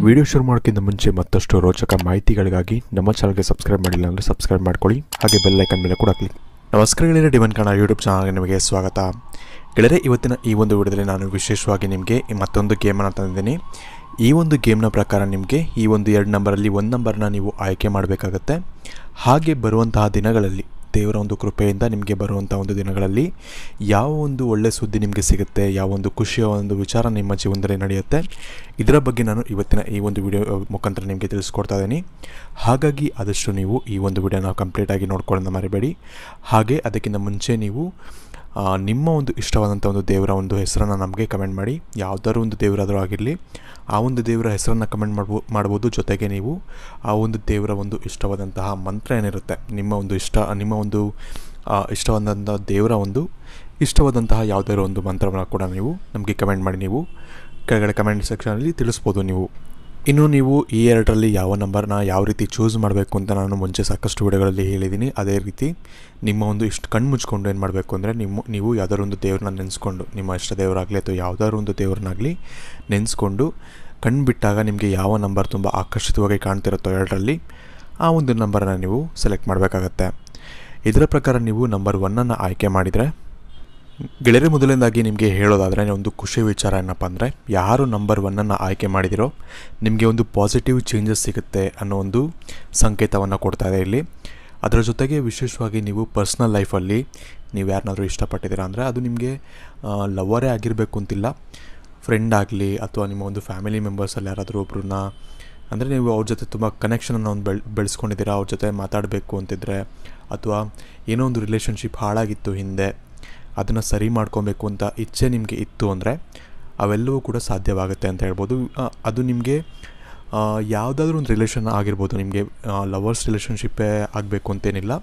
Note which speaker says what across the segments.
Speaker 1: Video ಶುರು ಮಾಡೋಕ್ಕಿಂತ ಮುಂಚೆ ಮತ್ತಷ್ಟು ರೋಚಕ ಮಾಹಿತಿಗಳಿಗಾಗಿ ನಮ್ಮ ಚಾನಲ್ಗೆ ಸಬ್ಸ್ಕ್ರೈಬ್ ಮಾಡಿಲ್ಲ ಅಂದರೆ ಸಬ್ಸ್ಕ್ರೈಬ್ ಮಾಡ್ಕೊಳ್ಳಿ, ಹಾಗೆ ಬೆಲ್ ಐಕನ್ ಮೇಲೆ ಕೂಡ ಕ್ಲಿಕ್. ನಮಸ್ಕಾರ ಗೆಳೆಯರೆ, ಡಿವೈನ್ ಕನ್ನಡ ಯೂಟ್ಯೂಬ್ ಚಾನಲ್ಗೆ ನಿಮಗೆ ಸ್ವಾಗತ. ಗೆಳೆಯರೆ, ಇವತ್ತಿನ ಈ ಒಂದು ವಿಡಿಯೋದಲ್ಲಿ ನಾನು ವಿಶೇಷವಾಗಿ ನಿಮಗೆ ಮತ್ತೊಂದು ಗೇಮನ್ನು ತಂದಿದ್ದೀನಿ. ಈ ಒಂದು ಗೇಮ್ನ ಪ್ರಕಾರ ನಿಮಗೆ ಈ ಒಂದು 2 ನಂಬರಲ್ಲಿ 1 ನಂಬರ್ನ ನೀವು ಆಯ್ಕೆ ಮಾಡಬೇಕಾಗತ್ತೆ. ಹಾಗೆ ಬರುವಂತಹ ದಿನಗಳಲ್ಲಿ ದೇವರ ಒಂದು ಕೃಪೆಯಿಂದ ನಿಮಗೆ ಬರುವಂಥ ಒಂದು ದಿನಗಳಲ್ಲಿ ಯಾವ ಒಂದು ಒಳ್ಳೆ ಸುದ್ದಿ ನಿಮಗೆ ಸಿಗುತ್ತೆ, ಯಾವ ಒಂದು ಖುಷಿಯ ಒಂದು ವಿಚಾರ ನಿಮ್ಮ ಜೀವನದಲ್ಲಿ ನಡೆಯುತ್ತೆ, ಇದರ ಬಗ್ಗೆ ನಾನು ಇವತ್ತಿನ ಈ ಒಂದು ವಿಡಿಯೋ ಮುಖಾಂತರ ನಿಮಗೆ ತಿಳಿಸ್ಕೊಡ್ತಾ ಇದ್ದೀನಿ. ಹಾಗಾಗಿ ಆದಷ್ಟು ನೀವು ಈ ಒಂದು ವಿಡಿಯೋನ ಕಂಪ್ಲೀಟಾಗಿ ನೋಡ್ಕೊಳ್ಳೋದನ್ನ ಮರಿಬೇಡಿ. ಹಾಗೆ ಅದಕ್ಕಿಂತ ಮುಂಚೆ ನೀವು ನಿಮ್ಮ ಒಂದು ಇಷ್ಟವಾದಂಥ ಒಂದು ದೇವರ ಒಂದು ಹೆಸರನ್ನು ನಮಗೆ ಕಮೆಂಟ್ ಮಾಡಿ. ಯಾವುದಾದ್ರು ಒಂದು ದೇವರಾದರೂ ಆಗಿರಲಿ, ಆ ಒಂದು ದೇವರ ಹೆಸರನ್ನು ಕಮೆಂಟ್ ಮಾಡ್ಬೋದು. ಜೊತೆಗೆ ನೀವು ಆ ಒಂದು ದೇವರ ಒಂದು ಇಷ್ಟವಾದಂತಹ ಮಂತ್ರ ಏನಿರುತ್ತೆ, ನಿಮ್ಮ ಒಂದು ಇಷ್ಟವಾದಂಥ ದೇವರ ಒಂದು ಇಷ್ಟವಾದಂತಹ ಯಾವುದಾದ್ರು ಒಂದು ಮಂತ್ರವನ್ನು ಕೂಡ ನೀವು ನಮಗೆ ಕಮೆಂಟ್ ಮಾಡಿ ನೀವು ಕೆಳಗಡೆ ಕಮೆಂಟ್ ಸೆಕ್ಷನಲ್ಲಿ ತಿಳಿಸ್ಬೋದು ನೀವು. ಇನ್ನು ನೀವು ಈ 2ರಲ್ಲಿ ಯಾವ ನಂಬರ್ನ ಯಾವ ರೀತಿ ಚೂಸ್ ಮಾಡಬೇಕು ಅಂತ ನಾನು ಮುಂಚೆ ಸಾಕಷ್ಟು ವಿಡಿಯೋಗಳಲ್ಲಿ ಹೇಳಿದ್ದೀನಿ. ಅದೇ ರೀತಿ ನಿಮ್ಮ ಒಂದು ಕಣ್ಣು ಮುಚ್ಕೊಂಡು ಏನು ಮಾಡಬೇಕು ಅಂದರೆ ನೀವು ಯಾವುದಾದ್ರು ಒಂದು ದೇವ್ರನ್ನ ನೆನೆಸ್ಕೊಂಡು, ನಿಮ್ಮ ಇಷ್ಟ ದೇವರಾಗಲಿ ಅಥವಾ ಯಾವುದಾದ್ರು ಒಂದು ದೇವ್ರನ್ನಾಗಲಿ ನೆನೆಸ್ಕೊಂಡು ಕಣ್ಣು ಬಿಟ್ಟಾಗ ನಿಮಗೆ ಯಾವ ನಂಬರ್ ತುಂಬ ಆಕರ್ಷಿತವಾಗಿ ಕಾಣ್ತಿರುತ್ತೋ 2ರಲ್ಲಿ ಆ ಒಂದು ನಂಬರನ್ನು ನೀವು ಸೆಲೆಕ್ಟ್ ಮಾಡಬೇಕಾಗತ್ತೆ. ಇದರ ಪ್ರಕಾರ ನೀವು ನಂಬರ್ 1ಅನ್ನು ಆಯ್ಕೆ ಮಾಡಿದರೆ, ಗೆಳೆಯರೆ ಮೊದಲನೇದಾಗಿ ನಿಮಗೆ ಹೇಳೋದಾದರೆ ಒಂದು ಖುಷಿ ವಿಚಾರ ಏನಪ್ಪ ಅಂದರೆ, ಯಾರು ನಂಬರ್ 1ಅನ್ನು ಆಯ್ಕೆ ಮಾಡಿದಿರೋ ನಿಮಗೆ ಒಂದು ಪಾಸಿಟಿವ್ ಚೇಂಜಸ್ ಸಿಗುತ್ತೆ ಅನ್ನೋ ಒಂದು ಸಂಕೇತವನ್ನು ಕೊಡ್ತಾ ಇದೆ ಇಲ್ಲಿ. ಅದರ ಜೊತೆಗೆ ವಿಶೇಷವಾಗಿ ನೀವು ಪರ್ಸ್ನಲ್ ಲೈಫಲ್ಲಿ ನೀವು ಯಾರನ್ನಾದರೂ ಇಷ್ಟಪಟ್ಟಿದ್ದೀರಾ ಅಂದರೆ ಅದು ನಿಮಗೆ ಲವರೇ ಆಗಿರಬೇಕು ಅಂತಿಲ್ಲ, ಫ್ರೆಂಡ್ ಆಗಲಿ ಅಥವಾ ನಿಮ್ಮ ಒಂದು ಫ್ಯಾಮಿಲಿ ಮೆಂಬರ್ಸಲ್ಲಿ ಯಾರಾದರೂ ಒಬ್ರನ್ನ ಅಂದರೆ ನೀವು ಅವ್ರ ಜೊತೆ ತುಂಬ ಕನೆಕ್ಷನನ್ನು ಒಂದು ಬೆಳೆಸ್ಕೊಂಡಿದ್ದೀರಾ, ಅವ್ರ ಜೊತೆ ಮಾತಾಡಬೇಕು ಅಂತಿದ್ರೆ, ಅಥವಾ ಏನೋ ಒಂದು ರಿಲೇಷನ್ಶಿಪ್ ಹಾಳಾಗಿತ್ತು ಹಿಂದೆ, ಅದನ್ನು ಸರಿ ಮಾಡ್ಕೊಬೇಕು ಅಂತ ಇಚ್ಛೆ ನಿಮಗೆ ಇತ್ತು ಅಂದರೆ ಅವೆಲ್ಲವೂ ಕೂಡ ಸಾಧ್ಯವಾಗುತ್ತೆ ಅಂತ ಹೇಳ್ಬೋದು. ಅದು ನಿಮಗೆ ಯಾವುದಾದ್ರೂ ಒಂದು ರಿಲೇಷನ್ ಆಗಿರ್ಬೋದು, ನಿಮಗೆ ಲವರ್ಸ್ ರಿಲೇಷನ್ಶಿಪ್ಪೇ ಆಗಬೇಕು ಅಂತೇನಿಲ್ಲ,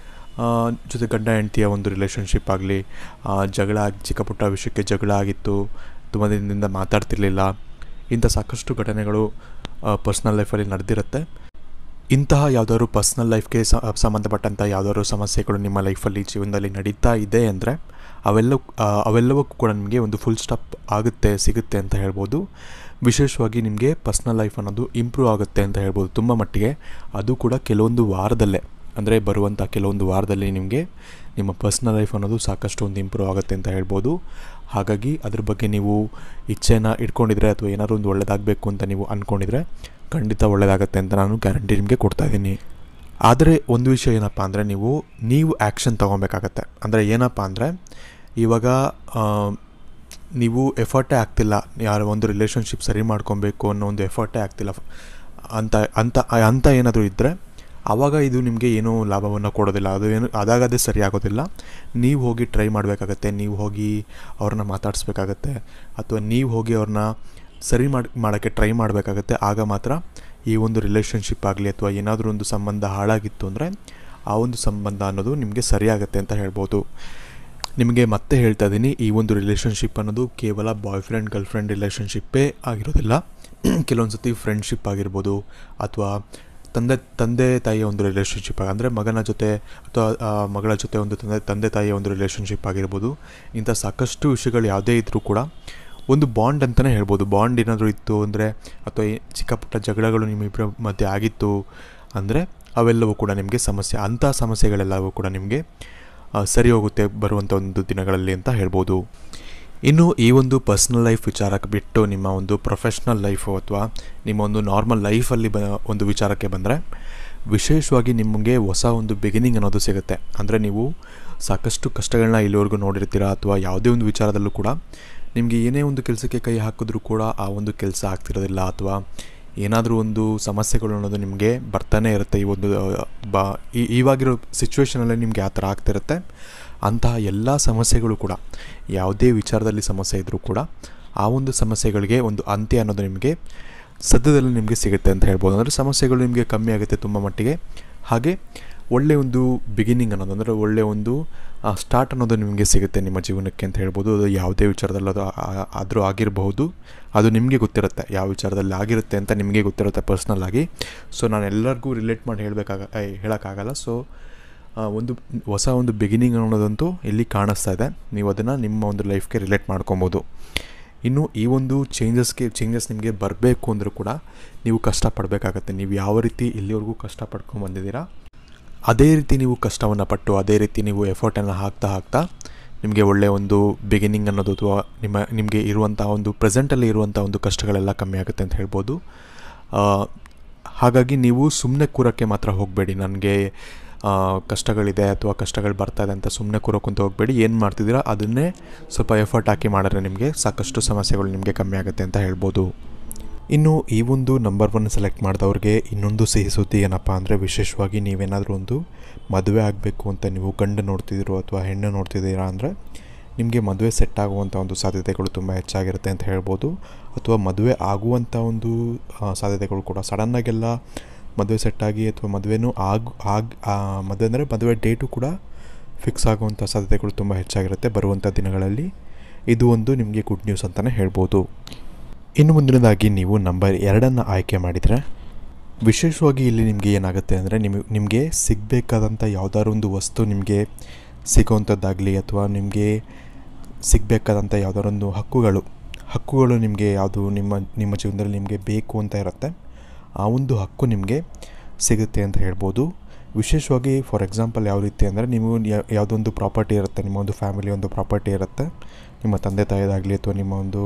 Speaker 1: ಜೊತೆ ಗಂಡ ಹೆಂಡತಿಯ ಒಂದು ರಿಲೇಷನ್ಶಿಪ್ ಆಗಲಿ, ಚಿಕ್ಕ ಪುಟ್ಟ ವಿಷಯಕ್ಕೆ ಜಗಳ ಆಗಿತ್ತು, ತುಂಬ ದಿನದಿಂದ ಮಾತಾಡ್ತಿರ್ಲಿಲ್ಲ, ಇಂಥ ಸಾಕಷ್ಟು ಘಟನೆಗಳು ಪರ್ಸ್ನಲ್ ಲೈಫಲ್ಲಿ ನಡೆದಿರುತ್ತೆ. ಇಂತಹ ಯಾವುದಾದ್ರು ಪರ್ಸ್ನಲ್ ಲೈಫ್ಗೆ ಸಂಬಂಧಪಟ್ಟಂಥ ಯಾವುದಾದ್ರು ಸಮಸ್ಯೆಗಳು ನಿಮ್ಮ ಲೈಫಲ್ಲಿ ಜೀವನದಲ್ಲಿ ನಡೀತಾ ಇದೆ ಅಂದರೆ ಅವೆಲ್ಲವಕ್ಕೂ ಕೂಡ ನಿಮಗೆ ಒಂದು ಫುಲ್ ಸ್ಟಾಪ್ ಸಿಗುತ್ತೆ ಅಂತ ಹೇಳ್ಬೋದು. ವಿಶೇಷವಾಗಿ ನಿಮಗೆ ಪರ್ಸ್ನಲ್ ಲೈಫ್ ಅನ್ನೋದು ಇಂಪ್ರೂವ್ ಆಗುತ್ತೆ ಅಂತ ಹೇಳ್ಬೋದು ತುಂಬ ಮಟ್ಟಿಗೆ. ಅದು ಕೂಡ ಕೆಲವೊಂದು ವಾರದಲ್ಲೇ, ಅಂದರೆ ಬರುವಂಥ ಕೆಲವೊಂದು ವಾರದಲ್ಲಿ ನಿಮಗೆ ನಿಮ್ಮ ಪರ್ಸ್ನಲ್ ಲೈಫ್ ಅನ್ನೋದು ಸಾಕಷ್ಟು ಒಂದು ಇಂಪ್ರೂವ್ ಆಗುತ್ತೆ ಅಂತ ಹೇಳ್ಬೋದು. ಹಾಗಾಗಿ ಅದ್ರ ಬಗ್ಗೆ ನೀವು ಇಚ್ಛೆನ ಇಟ್ಕೊಂಡಿದ್ರೆ ಅಥವಾ ಏನಾದರೂ ಒಂದು ಒಳ್ಳೆಯದಾಗಬೇಕು ಅಂತ ನೀವು ಅಂದ್ಕೊಂಡಿದ್ರೆ ಖಂಡಿತ ಒಳ್ಳೆಯದಾಗತ್ತೆ ಅಂತ ನಾನು ಗ್ಯಾರಂಟಿ ನಿಮಗೆ ಕೊಡ್ತಾಯಿದ್ದೀನಿ. ಆದರೆ ಒಂದು ವಿಷಯ ಏನಪ್ಪ ಅಂದರೆ ನೀವು ಆ್ಯಕ್ಷನ್ ತೊಗೊಬೇಕಾಗತ್ತೆ. ಅಂದರೆ ಏನಪ್ಪ ಅಂದರೆ, ಇವಾಗ ನೀವು ಎಫರ್ಟೇ ಆಗ್ತಿಲ್ಲ, ಯಾರೋ ಒಂದು ರಿಲೇಷನ್ಶಿಪ್ ಸರಿ ಮಾಡ್ಕೊಬೇಕು ಅನ್ನೋ ಒಂದು ಎಫರ್ಟೇ ಆಗ್ತಿಲ್ಲ ಅಂತ ಏನಾದರೂ ಇದ್ದರೆ ಆವಾಗ ಇದು ನಿಮಗೆ ಏನೂ ಲಾಭವನ್ನು ಕೊಡೋದಿಲ್ಲ, ಅದಾಗದೇ ಸರಿ ಆಗೋದಿಲ್ಲ. ನೀವು ಹೋಗಿ ಟ್ರೈ ಮಾಡಬೇಕಾಗತ್ತೆ, ನೀವು ಹೋಗಿ ಅವ್ರನ್ನ ಮಾತಾಡಿಸ್ಬೇಕಾಗತ್ತೆ, ಅಥವಾ ನೀವು ಹೋಗಿ ಅವ್ರನ್ನ ಸರಿ ಮಾಡೋಕ್ಕೆ ಟ್ರೈ ಮಾಡಬೇಕಾಗತ್ತೆ. ಆಗ ಮಾತ್ರ ಈ ಒಂದು ರಿಲೇಷನ್ಶಿಪ್ ಆಗಲಿ ಅಥವಾ ಏನಾದರೂ ಒಂದು ಸಂಬಂಧ ಹಾಳಾಗಿತ್ತು ಅಂದರೆ ಆ ಒಂದು ಸಂಬಂಧ ಅನ್ನೋದು ನಿಮಗೆ ಸರಿಯಾಗತ್ತೆ ಅಂತ ಹೇಳ್ಬೋದು. ನಿಮಗೆ ಮತ್ತೆ ಹೇಳ್ತಾ ಇದ್ದೀನಿ, ಈ ಒಂದು ರಿಲೇಷನ್ಶಿಪ್ ಅನ್ನೋದು ಕೇವಲ ಬಾಯ್ ಫ್ರೆಂಡ್ ಗರ್ಲ್ ಫ್ರೆಂಡ್ ರಿಲೇಷನ್ಶಿಪ್ಪೇ ಆಗಿರೋದಿಲ್ಲ. ಕೆಲವೊಂದು ಸತಿ ಫ್ರೆಂಡ್ಶಿಪ್ ಆಗಿರ್ಬೋದು, ಅಥವಾ ತಂದೆ ತಾಯಿಯ ಒಂದು ರಿಲೇಷನ್ಶಿಪ್, ಅಂದರೆ ಮಗನ ಜೊತೆ ಅಥವಾ ಮಗಳ ಜೊತೆ ಒಂದು ತಂದೆ ತಾಯಿಯ ಒಂದು ರಿಲೇಷನ್ಶಿಪ್ ಆಗಿರ್ಬೋದು. ಇಂಥ ಸಾಕಷ್ಟು ವಿಷಯಗಳು ಯಾವುದೇ ಇದ್ದರೂ ಕೂಡ ಒಂದು ಬಾಂಡ್ ಅಂತಲೇ ಹೇಳ್ಬೋದು. ಬಾಂಡ್ ಏನಾದರೂ ಇತ್ತು ಅಂದರೆ, ಅಥವಾ ಚಿಕ್ಕ ಪುಟ್ಟ ಜಗಳಗಳು ನಿಮ್ಮಿಬ್ಬರ ಮಧ್ಯೆ ಆಗಿತ್ತು ಅಂದರೆ ಅವೆಲ್ಲವೂ ಕೂಡ ನಿಮಗೆ ಅಂಥ ಸಮಸ್ಯೆಗಳೆಲ್ಲವೂ ಕೂಡ ನಿಮಗೆ ಸರಿ ಹೋಗುತ್ತೆ ಬರುವಂಥ ಒಂದು ದಿನಗಳಲ್ಲಿ ಅಂತ ಹೇಳ್ಬೋದು. ಇನ್ನು ಈ ಒಂದು ಪರ್ಸ್ನಲ್ ಲೈಫ್ ವಿಚಾರಕ್ಕೆ ಬಿಟ್ಟು ನಿಮ್ಮ ಒಂದು ಪ್ರೊಫೆಷ್ನಲ್ ಲೈಫು ಅಥವಾ ನಿಮ್ಮ ಒಂದು ನಾರ್ಮಲ್ ಲೈಫಲ್ಲಿ ಒಂದು ವಿಚಾರಕ್ಕೆ ಬಂದರೆ, ವಿಶೇಷವಾಗಿ ನಿಮಗೆ ಹೊಸ ಒಂದು ಬಿಗಿನಿಂಗ್ ಅನ್ನೋದು ಸಿಗುತ್ತೆ. ಅಂದರೆ ನೀವು ಸಾಕಷ್ಟು ಕಷ್ಟಗಳನ್ನ ಇಲ್ಲಿವರೆಗೂ ನೋಡಿರ್ತೀರ, ಅಥವಾ ಯಾವುದೇ ಒಂದು ವಿಚಾರದಲ್ಲೂ ಕೂಡ ನಿಮಗೆ ಏನೇ ಒಂದು ಕೆಲಸಕ್ಕೆ ಕೈ ಹಾಕಿದ್ರೂ ಕೂಡ ಆ ಒಂದು ಕೆಲಸ ಆಗ್ತಿರೋದಿಲ್ಲ, ಅಥವಾ ಏನಾದರೂ ಒಂದು ಸಮಸ್ಯೆಗಳು ಅನ್ನೋದು ನಿಮಗೆ ಬರ್ತಾನೆ ಇರುತ್ತೆ. ಈ ಒಂದು ಇವಾಗಿರೋ ಸಿಚುವೇಷನಲ್ಲಿ ನಿಮಗೆ ಆ ಥರ ಆಗ್ತಿರುತ್ತೆ. ಅಂತಹ ಎಲ್ಲ ಸಮಸ್ಯೆಗಳು ಕೂಡ, ಯಾವುದೇ ವಿಚಾರದಲ್ಲಿ ಸಮಸ್ಯೆ ಇದ್ದರೂ ಕೂಡ ಆ ಒಂದು ಸಮಸ್ಯೆಗಳಿಗೆ ಒಂದು ಅಂತ್ಯ ಅನ್ನೋದು ನಿಮಗೆ ಸದ್ಯದಲ್ಲಿ ನಿಮಗೆ ಸಿಗುತ್ತೆ ಅಂತ ಹೇಳ್ಬೋದು. ಅಂದರೆ ಸಮಸ್ಯೆಗಳು ನಿಮಗೆ ಕಮ್ಮಿ ಆಗುತ್ತೆ ತುಂಬ ಮಟ್ಟಿಗೆ. ಹಾಗೆ ಒಳ್ಳೆಯ ಒಂದು ಬಿಗಿನಿಂಗ್ ಅನ್ನೋದು, ಅಂದರೆ ಒಳ್ಳೆಯ ಒಂದು ಸ್ಟಾರ್ಟ್ ಅನ್ನೋದು ನಿಮಗೆ ಸಿಗುತ್ತೆ ನಿಮ್ಮ ಜೀವನಕ್ಕೆ ಅಂತ ಹೇಳ್ಬೋದು. ಅದು ಯಾವುದೇ ವಿಚಾರದಲ್ಲಿ ಆದರೂ ಆಗಿರಬಹುದು, ಅದು ನಿಮಗೆ ಗೊತ್ತಿರುತ್ತೆ ಯಾವ ವಿಚಾರದಲ್ಲಿ ಆಗಿರುತ್ತೆ ಅಂತ ನಿಮಗೆ ಗೊತ್ತಿರುತ್ತೆ ಪರ್ಸ್ನಲ್ ಆಗಿ. ಸೊ ನಾನು ಎಲ್ಲರಿಗೂ ರಿಲೇಟ್ ಮಾಡಿ ಹೇಳೋಕ್ಕಾಗಲ್ಲ. ಸೊ ಒಂದು ಹೊಸ ಒಂದು ಬಿಗಿನಿಂಗ್ ಅನ್ನೋದಂತೂ ಇಲ್ಲಿ ಕಾಣಿಸ್ತಾ ಇದೆ. ನೀವು ಅದನ್ನು ನಿಮ್ಮ ಒಂದು ಲೈಫ್ಗೆ ರಿಲೇಟ್ ಮಾಡ್ಕೊಬೋದು. ಇನ್ನು ಈ ಒಂದು ಚೇಂಜಸ್ ನಿಮಗೆ ಬರಬೇಕು ಅಂದರೂ ಕೂಡ ನೀವು ಕಷ್ಟಪಡಬೇಕಾಗತ್ತೆ. ನೀವು ಯಾವ ರೀತಿ ಇಲ್ಲಿವರೆಗೂ ಕಷ್ಟಪಡ್ಕೊಂಡು ಬಂದಿದ್ದೀರಾ ಅದೇ ರೀತಿ ನೀವು ಕಷ್ಟವನ್ನು ಪಟ್ಟು ಅದೇ ರೀತಿ ನೀವು ಎಫರ್ಟನ್ನು ಹಾಕ್ತಾ ನಿಮಗೆ ಒಳ್ಳೆಯ ಒಂದು ಬಿಗಿನಿಂಗ್ ಅನ್ನೋದು ಅಥವಾ ನಿಮಗೆ ಇರುವಂಥ ಒಂದು ಪ್ರೆಸೆಂಟಲ್ಲಿ ಇರುವಂಥ ಒಂದು ಕಷ್ಟಗಳೆಲ್ಲ ಕಮ್ಮಿ ಆಗುತ್ತೆ ಅಂತ ಹೇಳ್ಬೋದು. ಹಾಗಾಗಿ ನೀವು ಸುಮ್ಮನೆ ಕೂರೋಕ್ಕೆ ಮಾತ್ರ ಹೋಗಬೇಡಿ. ನನಗೆ ಕಷ್ಟಗಳಿದೆ ಅಥವಾ ಕಷ್ಟಗಳು ಬರ್ತಾಯಿದೆ ಅಂತ ಸುಮ್ಮನೆ ಕೂರೋಕ್ಕಂತ ಹೋಗಬೇಡಿ. ಏನು ಮಾಡ್ತಿದ್ದೀರಾ ಅದನ್ನೇ ಸ್ವಲ್ಪ ಎಫರ್ಟ್ ಹಾಕಿ ಮಾಡಿದ್ರೆ ನಿಮಗೆ ಸಾಕಷ್ಟು ಸಮಸ್ಯೆಗಳು ನಿಮಗೆ ಕಮ್ಮಿ ಆಗುತ್ತೆ ಅಂತ ಹೇಳ್ಬೋದು. ಇನ್ನು ಈ ಒಂದು ನಂಬರ್ 1 ಸೆಲೆಕ್ಟ್ ಮಾಡಿದವ್ರಿಗೆ ಇನ್ನೊಂದು ಸಿಹಿ ಸುದ್ದಿ ಏನಪ್ಪ ಅಂದರೆ, ವಿಶೇಷವಾಗಿ ನೀವೇನಾದರೂ ಒಂದು ಮದುವೆ ಆಗಬೇಕು ಅಂತ ನೀವು ಗಂಡು ನೋಡ್ತಿದ್ದೀರೋ ಅಥವಾ ಹೆಣ್ಣು ನೋಡ್ತಿದ್ದೀರಾ ಅಂದರೆ ನಿಮಗೆ ಮದುವೆ ಸೆಟ್ ಆಗುವಂಥ ಒಂದು ಸಾಧ್ಯತೆಗಳು ತುಂಬ ಹೆಚ್ಚಾಗಿರುತ್ತೆ ಅಂತ ಹೇಳ್ಬೋದು. ಅಥವಾ ಮದುವೆ ಆಗುವಂಥ ಒಂದು ಸಾಧ್ಯತೆಗಳು ಕೂಡ ಸಡನ್ನಾಗೆಲ್ಲ ಮದುವೆ ಸೆಟ್ಟಾಗಿ ಅಥವಾ ಮದುವೆನೂ ಮದುವೆ ಅಂದರೆ ಮದುವೆ ಡೇಟು ಕೂಡ ಫಿಕ್ಸ್ ಆಗುವಂಥ ಸಾಧ್ಯತೆಗಳು ತುಂಬ ಹೆಚ್ಚಾಗಿರುತ್ತೆ ಬರುವಂಥ ದಿನಗಳಲ್ಲಿ. ಇದು ಒಂದು ನಿಮಗೆ ಗುಡ್ ನ್ಯೂಸ್ ಅಂತಲೇ ಹೇಳ್ಬೋದು. ಇನ್ನು ಮುಂದಿನದಾಗಿ ನೀವು ನಂಬರ್ 2 ಆಯ್ಕೆ ಮಾಡಿದರೆ, ವಿಶೇಷವಾಗಿ ಇಲ್ಲಿ ನಿಮಗೆ ಏನಾಗುತ್ತೆ ಅಂದರೆ ನಿಮಗೆ ಸಿಗಬೇಕಾದಂಥ ಯಾವುದಾದ್ರು ಒಂದು ವಸ್ತು ನಿಮಗೆ ಸಿಗೋವಂಥದ್ದಾಗಲಿ ಅಥವಾ ನಿಮಗೆ ಸಿಗಬೇಕಾದಂಥ ಯಾವುದಾದ್ರು ಒಂದು ಹಕ್ಕುಗಳು ನಿಮಗೆ ಯಾವುದು ನಿಮ್ಮ ಜೀವನದಲ್ಲಿ ನಿಮಗೆ ಬೇಕು ಅಂತ ಇರುತ್ತೆ, ಆ ಒಂದು ಹಕ್ಕು ನಿಮಗೆ ಸಿಗುತ್ತೆ ಅಂತ ಹೇಳ್ಬೋದು. ವಿಶೇಷವಾಗಿ ಫಾರ್ ಎಕ್ಸಾಂಪಲ್ ಯಾವ ರೀತಿ ಅಂದರೆ, ನೀವು ಯಾವುದೊಂದು ಪ್ರಾಪರ್ಟಿ ಇರುತ್ತೆ, ನಿಮ್ಮ ಒಂದು ಫ್ಯಾಮಿಲಿ ಒಂದು ಪ್ರಾಪರ್ಟಿ ಇರುತ್ತೆ, ನಿಮ್ಮ ತಂದೆ ತಾಯಿದಾಗಲಿ ಅಥವಾ ನಿಮ್ಮ ಒಂದು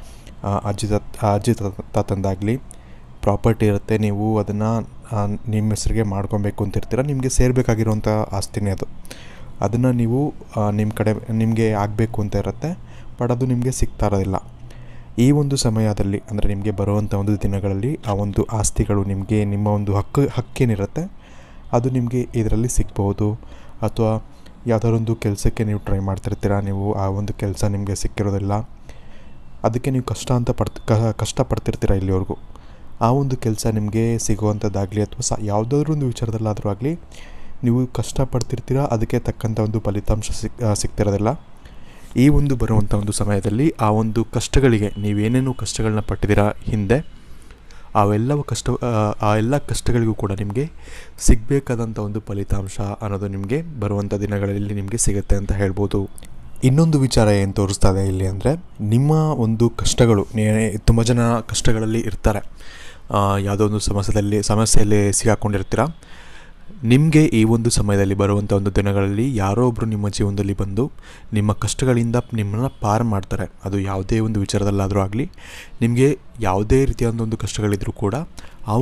Speaker 1: ಅಜ್ಜಿ ತಾತಂದಾಗಲಿ ಪ್ರಾಪರ್ಟಿ ಇರುತ್ತೆ. ನೀವು ಅದನ್ನು ನಿಮ್ಮ ಹೆಸರಿಗೆ ಮಾಡ್ಕೊಬೇಕು ಅಂತಿರ್ತೀರ. ನಿಮಗೆ ಸೇರಬೇಕಾಗಿರುವಂಥ ಆಸ್ತಿನೇ ಅದನ್ನು ನೀವು ನಿಮ್ಮ ಕಡೆ ನಿಮಗೆ ಆಗಬೇಕು ಅಂತ ಇರುತ್ತೆ, ಬಟ್ ಅದು ನಿಮಗೆ ಸಿಗ್ತಾ ಇರೋದಿಲ್ಲ. ಈ ಒಂದು ಸಮಯದಲ್ಲಿ ಅಂದರೆ ನಿಮಗೆ ಬರುವಂಥ ಒಂದು ದಿನಗಳಲ್ಲಿ ಆ ಒಂದು ಆಸ್ತಿಗಳು ನಿಮಗೆ ನಿಮ್ಮ ಒಂದು ಹಕ್ಕೇನಿರುತ್ತೆ ಅದು ನಿಮಗೆ ಇದರಲ್ಲಿ ಸಿಗ್ಬೋದು. ಅಥವಾ ಯಾವುದಾದ್ರು ಒಂದು ಕೆಲಸಕ್ಕೆ ನೀವು ಟ್ರೈ ಮಾಡ್ತಿರ್ತೀರ, ನೀವು ಆ ಒಂದು ಕೆಲಸ ನಿಮಗೆ ಸಿಕ್ಕಿರೋದಿಲ್ಲ, ಅದಕ್ಕೆ ನೀವು ಕಷ್ಟಪಡ್ತಿರ್ತೀರ ಇಲ್ಲಿವರೆಗೂ. ಆ ಒಂದು ಕೆಲಸ ನಿಮಗೆ ಸಿಗುವಂಥದ್ದಾಗಲಿ ಅಥವಾ ಯಾವುದಾದ್ರೂ ಒಂದು ವಿಚಾರದಲ್ಲಾದರೂ ಆಗಲಿ ನೀವು ಕಷ್ಟಪಡ್ತಿರ್ತೀರ, ಅದಕ್ಕೆ ತಕ್ಕಂಥ ಒಂದು ಫಲಿತಾಂಶ ಸಿಗ್ತಿರೋದಿಲ್ಲ. ಈ ಒಂದು ಬರುವಂಥ ಒಂದು ಸಮಯದಲ್ಲಿ ಆ ಒಂದು ಕಷ್ಟಗಳಿಗೆ ನೀವೇನೇನು ಕಷ್ಟಗಳನ್ನ ಪಟ್ಟಿದ್ದೀರಾ ಹಿಂದೆ, ಆ ಎಲ್ಲ ಕಷ್ಟಗಳಿಗೂ ಕೂಡ ನಿಮಗೆ ಸಿಗಬೇಕಾದಂಥ ಒಂದು ಫಲಿತಾಂಶ ಅನ್ನೋದು ನಿಮಗೆ ಬರುವಂಥ ದಿನಗಳಲ್ಲಿ ನಿಮಗೆ ಸಿಗುತ್ತೆ ಅಂತ ಹೇಳ್ಬೋದು. ಇನ್ನೊಂದು ವಿಚಾರ ಏನು ತೋರಿಸ್ತಾ ಇದೆ ಇಲ್ಲಿ ಅಂದರೆ, ನಿಮ್ಮ ಒಂದು ಕಷ್ಟಗಳು ತುಂಬ ಜನ ಕಷ್ಟಗಳಲ್ಲಿ ಇರ್ತಾರೆ, ಯಾವುದೋ ಒಂದು ಸಮಸ್ಯೆಯಲ್ಲಿ ಸಿಗಾಕೊಂಡಿರ್ತೀರ. ನಿಮಗೆ ಈ ಒಂದು ಸಮಯದಲ್ಲಿ ಬರುವಂಥ ಒಂದು ದಿನಗಳಲ್ಲಿ ಯಾರೋ ಒಬ್ಬರು ನಿಮ್ಮ ಜೀವನದಲ್ಲಿ ಬಂದು ನಿಮ್ಮ ಕಷ್ಟಗಳಿಂದ ನಿಮ್ಮನ್ನು ಪಾರು ಮಾಡ್ತಾರೆ. ಅದು ಯಾವುದೇ ಒಂದು ವಿಚಾರದಲ್ಲಾದರೂ ಆಗಲಿ, ನಿಮಗೆ ಯಾವುದೇ ರೀತಿಯಾದ ಒಂದು ಕಷ್ಟಗಳಿದ್ರೂ ಕೂಡ ಆ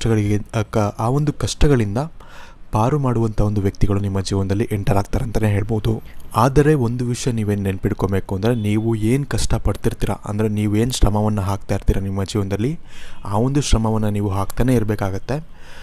Speaker 1: ಒಂದು ಕಷ್ಟಗಳಿಂದ ಪಾರು ಮಾಡುವಂಥ ಒಂದು ವ್ಯಕ್ತಿಗಳು ನಿಮ್ಮ ಜೀವನದಲ್ಲಿ ಎಂಟರ್ ಆಗ್ತಾರೆ ಅಂತಲೇ ಹೇಳ್ಬೋದು. ಆದರೆ ಒಂದು ವಿಷಯ ನೀವೇನು ನೆನ್ಪಿಟ್ಕೊಬೇಕು ಅಂದರೆ, ನೀವು ಏನು ಕಷ್ಟಪಡ್ತಿರ್ತೀರ ಅಂದರೆ ನೀವೇನು ಶ್ರಮವನ್ನು ಹಾಕ್ತಾ ಇರ್ತೀರ ನಿಮ್ಮ ಜೀವನದಲ್ಲಿ, ಆ ಒಂದು ಶ್ರಮವನ್ನು ನೀವು ಹಾಕ್ತಾನೇ ಇರಬೇಕಾಗತ್ತೆ.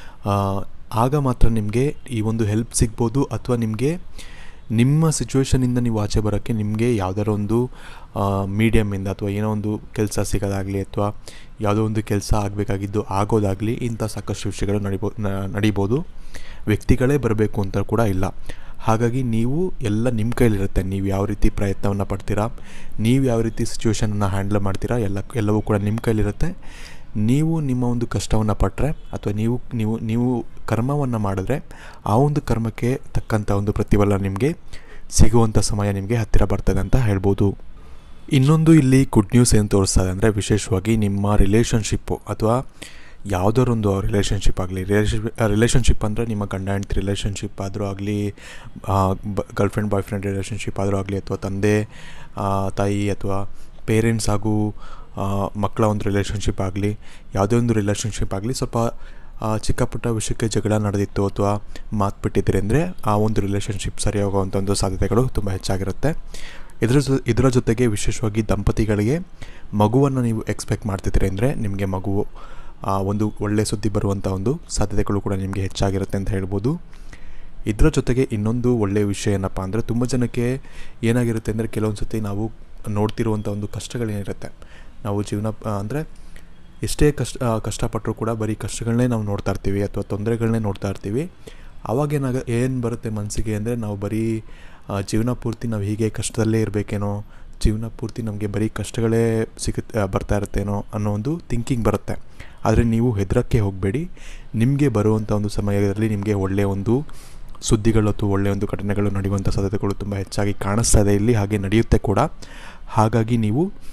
Speaker 1: ಆಗ ಮಾತ್ರ ನಿಮಗೆ ಈ ಒಂದು ಹೆಲ್ಪ್ ಸಿಗ್ಬೋದು. ಅಥವಾ ನಿಮ್ಮ ಸಿಚುವೇಷನಿಂದ ನೀವು ಆಚೆ ಬರೋಕ್ಕೆ ನಿಮಗೆ ಯಾವುದಾದ್ರು ಒಂದು ಮೀಡಿಯಮ್ಮಿಂದ ಅಥವಾ ಏನೋ ಒಂದು ಕೆಲಸ ಸಿಗೋದಾಗಲಿ ಅಥವಾ ಯಾವುದೋ ಒಂದು ಕೆಲಸ ಆಗಬೇಕಾಗಿದ್ದು ಆಗೋದಾಗಲಿ, ಇಂಥ ಸಾಕಷ್ಟು ವಿಷಯಗಳು ನಡೀಬೋದು. ವ್ಯಕ್ತಿಗಳೇ ಬರಬೇಕು ಅಂತ ಕೂಡ ಇಲ್ಲ. ಹಾಗಾಗಿ ನೀವು ಎಲ್ಲ ನಿಮ್ಮ ಕೈಲಿರುತ್ತೆ. ನೀವು ಯಾವ ರೀತಿ ಪ್ರಯತ್ನವನ್ನು ಪಡ್ತೀರಾ, ನೀವು ಯಾವ ರೀತಿ ಸಿಚುವೇಷನನ್ನು ಹ್ಯಾಂಡಲ್ ಮಾಡ್ತೀರಾ, ಎಲ್ಲವೂ ಕೂಡ ನಿಮ್ಮ ಕೈಲಿರುತ್ತೆ. ನೀವು ನಿಮ್ಮ ಒಂದು ಕಷ್ಟವನ್ನು ಪಟ್ಟರೆ ಅಥವಾ ನೀವು ಕರ್ಮವನ್ನು ಮಾಡಿದ್ರೆ ಆ ಒಂದು ಕರ್ಮಕ್ಕೆ ತಕ್ಕಂಥ ಒಂದು ಪ್ರತಿಫಲ ನಿಮಗೆ ಸಿಗುವಂಥ ಸಮಯ ನಿಮಗೆ ಹತ್ತಿರ ಬರ್ತದೆ ಅಂತ ಹೇಳ್ಬೋದು. ಇನ್ನೊಂದು ಇಲ್ಲಿ ಗುಡ್ ನ್ಯೂಸ್ ಏನು ತೋರಿಸ್ತದೆ ಅಂದರೆ, ವಿಶೇಷವಾಗಿ ನಿಮ್ಮ ರಿಲೇಷನ್ಶಿಪ್ಪು ಅಥವಾ ಯಾವುದಾದ್ರು ಒಂದು ರಿಲೇಷನ್ಶಿಪ್ ಆಗಲಿ, ರಿಲೇಷನ್ಶಿಪ್ ಅಂದರೆ ನಿಮ್ಮ ಗಂಡ ಹೆಂಡತಿ ರಿಲೇಷನ್ಶಿಪ್ ಆದರೂ ಆಗಲಿ, ಗರ್ಲ್ಫ್ರೆಂಡ್ ಬಾಯ್ಫ್ರೆಂಡ್ ರಿಲೇಷನ್ಶಿಪ್ ಆದರೂ ಆಗಲಿ, ಅಥವಾ ತಂದೆ ತಾಯಿ ಅಥವಾ ಪೇರೆಂಟ್ಸ್ ಹಾಗೂ ಮಕ್ಕಳ ಒಂದು ರಿಲೇಷನ್ಶಿಪ್ ಆಗಲಿ, ಯಾವುದೇ ಒಂದು ರಿಲೇಷನ್ಶಿಪ್ ಆಗಲಿ, ಸ್ವಲ್ಪ ಚಿಕ್ಕ ಪುಟ್ಟ ವಿಷಯಕ್ಕೆ ಜಗಳ ನಡೆದಿತ್ತು ಅಥವಾ ಮಾತು ಬಿಟ್ಟಿದ್ದೀರಿ ಅಂದರೆ ಆ ಒಂದು ರಿಲೇಷನ್ಶಿಪ್ ಸರಿ ಹೋಗುವಂಥ ಒಂದು ಸಾಧ್ಯತೆಗಳು ತುಂಬ ಹೆಚ್ಚಾಗಿರುತ್ತೆ. ಇದರ ಜೊತೆಗೆ ವಿಶೇಷವಾಗಿ ದಂಪತಿಗಳಿಗೆ ಮಗುವನ್ನು ನೀವು ಎಕ್ಸ್ಪೆಕ್ಟ್ ಮಾಡ್ತಿದ್ದೀರಿ ಅಂದರೆ ನಿಮಗೆ ಮಗುವು ಒಂದು ಒಳ್ಳೆಯ ಸುದ್ದಿ ಬರುವಂಥ ಒಂದು ಸಾಧ್ಯತೆಗಳು ಕೂಡ ನಿಮಗೆ ಹೆಚ್ಚಾಗಿರುತ್ತೆ ಅಂತ ಹೇಳ್ಬೋದು. ಇದರ ಜೊತೆಗೆ ಇನ್ನೊಂದು ಒಳ್ಳೆಯ ವಿಷಯ ಏನಪ್ಪ ಅಂದರೆ, ತುಂಬ ಜನಕ್ಕೆ ಏನಾಗಿರುತ್ತೆ ಅಂದರೆ, ಕೆಲವೊಂದು ಸತಿ ನಾವು ನೋಡ್ತಿರುವಂಥ ಒಂದು ಕಷ್ಟಗಳೇನಿರುತ್ತೆ, ನಾವು ಜೀವನ ಅಂದರೆ ಎಷ್ಟೇ ಕಷ್ಟಪಟ್ಟರೂ ಕೂಡ ಬರೀ ಕಷ್ಟಗಳನ್ನೇ ನಾವು ನೋಡ್ತಾ ಇರ್ತೀವಿ ಅಥವಾ ತೊಂದರೆಗಳನ್ನೇ ನೋಡ್ತಾ ಇರ್ತೀವಿ. ಆವಾಗ ಏನು ಬರುತ್ತೆ ಮನಸ್ಸಿಗೆ ಅಂದರೆ, ನಾವು ಬರೀ ಜೀವನ ಪೂರ್ತಿ ನಾವು ಹೀಗೆ ಕಷ್ಟದಲ್ಲೇ ಇರಬೇಕೇನೋ, ಜೀವನ ಪೂರ್ತಿ ನಮಗೆ ಬರೀ ಕಷ್ಟಗಳೇ ಬರ್ತಾ ಇರುತ್ತೇನೋ ಅನ್ನೋ ಒಂದು ಥಿಂಕಿಂಗ್ ಬರುತ್ತೆ. ಆದರೆ ನೀವು ಹೆದರಕ್ಕೆ ಹೋಗಬೇಡಿ. ನಿಮಗೆ ಬರುವಂಥ ಒಂದು ಸಮಯದಲ್ಲಿ ನಿಮಗೆ ಒಳ್ಳೆಯ ಒಂದು ಸುದ್ದಿಗಳು ಅಥವಾ ಒಳ್ಳೆಯ ಒಂದು ಘಟನೆಗಳು ನಡೆಯುವಂಥ ಸಾಧ್ಯತೆಗಳು ತುಂಬ ಹೆಚ್ಚಾಗಿ ಕಾಣಿಸ್ತಾ ಇದೆ ಇಲ್ಲಿ, ಹಾಗೆ ನಡೆಯುತ್ತೆ ಕೂಡ. ಹಾಗಾಗಿ ನೀವು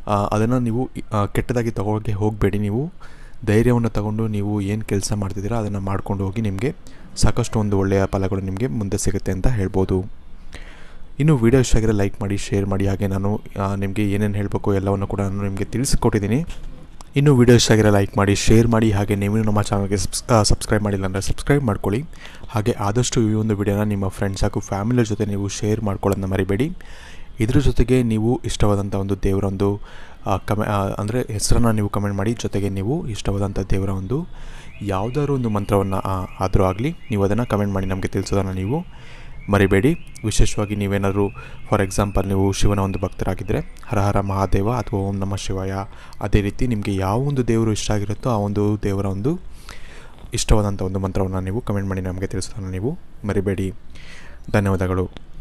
Speaker 1: ಅದನ್ನು ನೀವು ಕೆಟ್ಟದಾಗಿ ತಗೊಳ್ಳೋಕ್ಕೆ ಹೋಗಬೇಡಿ. ನೀವು ಧೈರ್ಯವನ್ನು ತಗೊಂಡು ನೀವು ಏನು ಕೆಲಸ ಮಾಡ್ತಿದ್ದೀರಾ ಅದನ್ನು ಮಾಡ್ಕೊಂಡು ಹೋಗಿ, ನಿಮಗೆ ಸಾಕಷ್ಟು ಒಂದು ಒಳ್ಳೆಯ ಫಲಗಳು ನಿಮಗೆ ಮುಂದೆ ಸಿಗುತ್ತೆ ಅಂತ ಹೇಳ್ಬೋದು. ಇನ್ನು ವಿಡಿಯೋ ಇಷ್ಟ ಆಗಿರೋ ಲೈಕ್ ಮಾಡಿ, ಶೇರ್ ಮಾಡಿ. ಹಾಗೆ ನಾನು ನಿಮಗೆ ಏನೇನು ಹೇಳಬೇಕು ಎಲ್ಲವನ್ನು ಕೂಡ ನಾನು ನಿಮಗೆ ತಿಳಿಸಿಕೊಟ್ಟಿದ್ದೀನಿ. ಇನ್ನು ವಿಡಿಯೋ ಇಷ್ಟ ಆಗಿರೋ ಲೈಕ್ ಮಾಡಿ, ಶೇರ್ ಮಾಡಿ. ಹಾಗೆ ನೀವು ನಮ್ಮ ಚಾನಲ್ಗೆ ಸಬ್ಸ್ಕ್ರೈಬ್ ಮಾಡಿಲ್ಲ ಅಂದರೆ ಸಬ್ಸ್ಕ್ರೈಬ್ ಮಾಡ್ಕೊಳ್ಳಿ. ಹಾಗೆ ಆದಷ್ಟು ಈ ಒಂದು ವಿಡಿಯೋನ ನಿಮ್ಮ ಫ್ರೆಂಡ್ಸ್ ಹಾಗೂ ಫ್ಯಾಮಿಲಿಯ ಜೊತೆ ನೀವು ಶೇರ್ ಮಾಡ್ಕೊಳ್ಳೋದನ್ನ ಮರಿಬೇಡಿ. ಇದ್ರ ಜೊತೆಗೆ ನೀವು ಇಷ್ಟವಾದಂಥ ಒಂದು ದೇವರ ಒಂದು ಅಂದರೆ ಹೆಸರನ್ನು ನೀವು ಕಮೆಂಟ್ ಮಾಡಿ. ಜೊತೆಗೆ ನೀವು ಇಷ್ಟವಾದಂಥ ದೇವರ ಒಂದು ಯಾವುದಾದ್ರು ಒಂದು ಮಂತ್ರವನ್ನು ಆದರೂ ಆಗಲಿ ನೀವು ಅದನ್ನು ಕಮೆಂಟ್ ಮಾಡಿ ನಮಗೆ ತಿಳಿಸೋದನ್ನು ನೀವು ಮರಿಬೇಡಿ. ವಿಶೇಷವಾಗಿ ನೀವೇನಾದರೂ ಫಾರ್ ಎಕ್ಸಾಂಪಲ್ ನೀವು ಶಿವನ ಒಂದು ಭಕ್ತರಾಗಿದ್ದರೆ ಹರ ಹರ ಮಹಾದೇವ ಅಥವಾ ಓಂ ನಮಃ ಶಿವಾಯ, ಅದೇ ರೀತಿ ನಿಮಗೆ ಯಾವ ಒಂದು ದೇವರು ಇಷ್ಟ ಆಗಿರುತ್ತೋ ಆ ಒಂದು ದೇವರ ಒಂದು ಇಷ್ಟವಾದಂಥ ಒಂದು ಮಂತ್ರವನ್ನು ನೀವು ಕಮೆಂಟ್ ಮಾಡಿ ನಮಗೆ ತಿಳಿಸೋದನ್ನು ನೀವು ಮರಿಬೇಡಿ. ಧನ್ಯವಾದಗಳು.